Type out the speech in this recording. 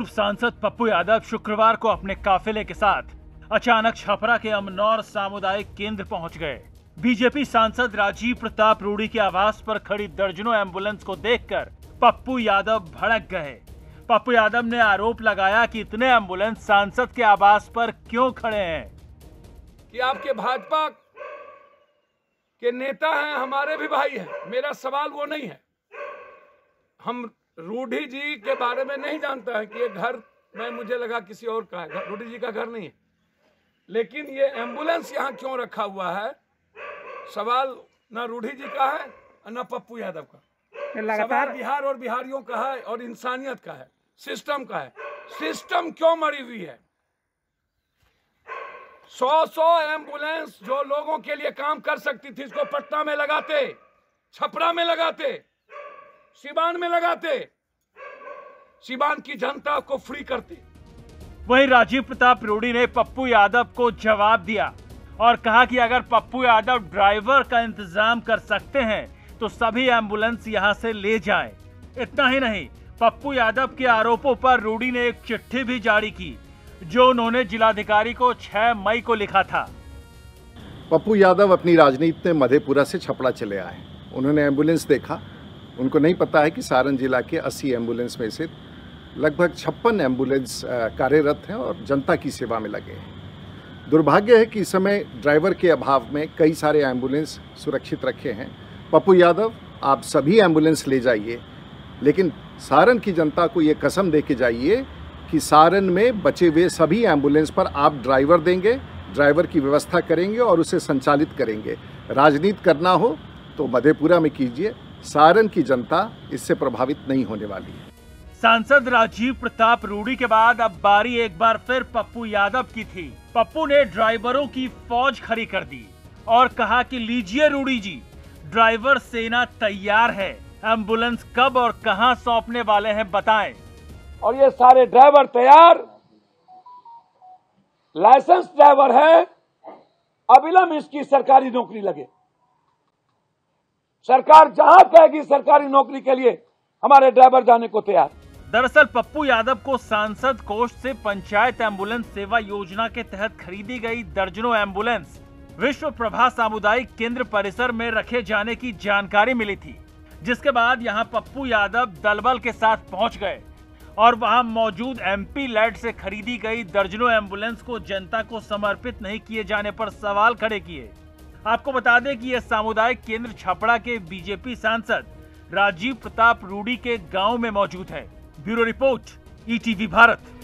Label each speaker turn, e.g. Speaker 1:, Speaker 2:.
Speaker 1: पूर्व सांसद पप्पू यादव शुक्रवार को अपने काफिले के साथ अचानक छपरा के अमनौर सामुदायिक केंद्र पहुंच गए। बीजेपी सांसद राजीव प्रताप रूडी के आवास पर खड़ी दर्जनों एम्बुलेंस को देखकर पप्पू यादव भड़क गए। पप्पू यादव ने आरोप लगाया कि इतने एम्बुलेंस सांसद के आवास पर क्यों खड़े हैं।
Speaker 2: कि आपके भाजपा के नेता हैं, हमारे भी भाई हैं। मेरा सवाल वो नहीं है। हम रूडी जी के बारे में नहीं जानता है कि ये घर में, मुझे लगा किसी और का है, रूडी जी का घर नहीं है। लेकिन ये एम्बुलेंस यहाँ क्यों रखा हुआ है, सवाल न रूडी जी का है न पप्पू यादव का। सवाल बिहार और बिहारियों का है और इंसानियत का है, सिस्टम का है। सिस्टम क्यों मरी हुई है? 100 एम्बुलेंस जो लोगों के लिए काम कर सकती थी, इसको पटना में लगाते, छपरा में लगाते, सिवान में लगाते, सिवान की जनता को फ्री करते।
Speaker 1: वहीं राजीव प्रताप रूडी ने पप्पू यादव को जवाब दिया और कहा कि अगर पप्पू यादव ड्राइवर का इंतजाम कर सकते हैं तो सभी एम्बुलेंस यहां से ले जाएं। इतना ही नहीं, पप्पू यादव के आरोपों पर रूडी ने एक चिट्ठी भी जारी की जो उन्होंने जिलाधिकारी को 6 मई को लिखा था।
Speaker 3: पप्पू यादव अपनी राजनीति में मधेपुरा से छपरा चले आए। उन्होंने एम्बुलेंस देखा। उनको नहीं पता है कि सारण जिला के 80 एम्बुलेंस में से लगभग 56 एम्बुलेंस कार्यरत हैं और जनता की सेवा में लगे हैं। दुर्भाग्य है कि इस समय ड्राइवर के अभाव में कई सारे एम्बुलेंस सुरक्षित रखे हैं। पप्पू यादव, आप सभी एम्बुलेंस ले जाइए, लेकिन सारण की जनता को ये कसम दे के जाइए कि सारण में बचे हुए सभी एम्बुलेंस पर आप ड्राइवर देंगे, ड्राइवर की व्यवस्था करेंगे और उसे संचालित करेंगे। राजनीति करना हो तो मधेपुरा में कीजिए। सारण की जनता इससे प्रभावित नहीं होने वाली है।
Speaker 1: सांसद राजीव प्रताप रूडी के बाद अब बारी एक बार फिर पप्पू यादव की थी। पप्पू ने ड्राइवरों की फौज खड़ी कर दी और कहा कि लीजिए रूडी जी, ड्राइवर सेना तैयार है, एम्बुलेंस कब और कहां सौंपने वाले हैं बताएं।
Speaker 2: और ये सारे ड्राइवर तैयार, लाइसेंस ड्राइवर है, अविलंब इसकी सरकारी नौकरी लगे। सरकार जहां कहेगी सरकारी नौकरी के लिए हमारे ड्राइवर जाने को तैयार।
Speaker 1: दरअसल पप्पू यादव को सांसद कोष से पंचायत एम्बुलेंस सेवा योजना के तहत खरीदी गई दर्जनों एम्बुलेंस विश्व प्रभा सामुदायिक केंद्र परिसर में रखे जाने की जानकारी मिली थी, जिसके बाद यहां पप्पू यादव दलबल के साथ पहुंच गए और वहां मौजूद एमपी लैड से खरीदी गई दर्जनों एम्बुलेंस को जनता को समर्पित नहीं किए जाने पर सवाल खड़े किए। आपको बता दें कि यह सामुदायिक केंद्र छपरा के बीजेपी सांसद राजीव प्रताप रूडी के गांव में मौजूद है। Bureau report, ETV Bharat.